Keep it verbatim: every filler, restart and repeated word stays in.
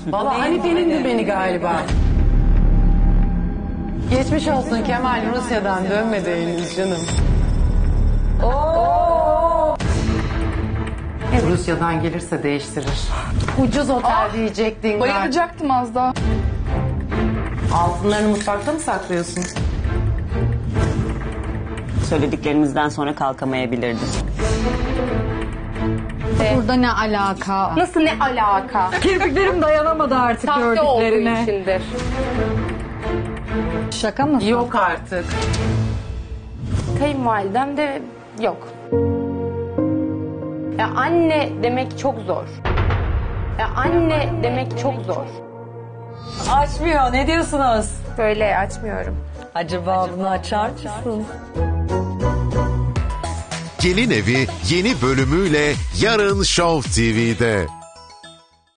Valla Hanife'nin de beni galiba. Geçmiş olsun, Kemal Rusya'dan dönmedi henüz canım. Oo. Rusya'dan gelirse değiştirir. Ucuz otel diyecektin galiba. Bayılacaktım az daha. Altınlarını mutfakta mı saklıyorsun? Söylediklerinizden sonra kalkamayabilirdim. Burada ne alaka? Nasıl ne alaka? Kirpiklerim dayanamadı artık Sahte olduğu gördüklerine. içindir. Şaka mı? Yok artık. Kayınvalidem de yok. Ya anne demek çok zor. Ya anne demek çok zor. Açmıyor. Ne diyorsunuz? Böyle açmıyorum. Acaba bunu açar mısın? Gelin Evi yeni bölümüyle yarın Show T V'de.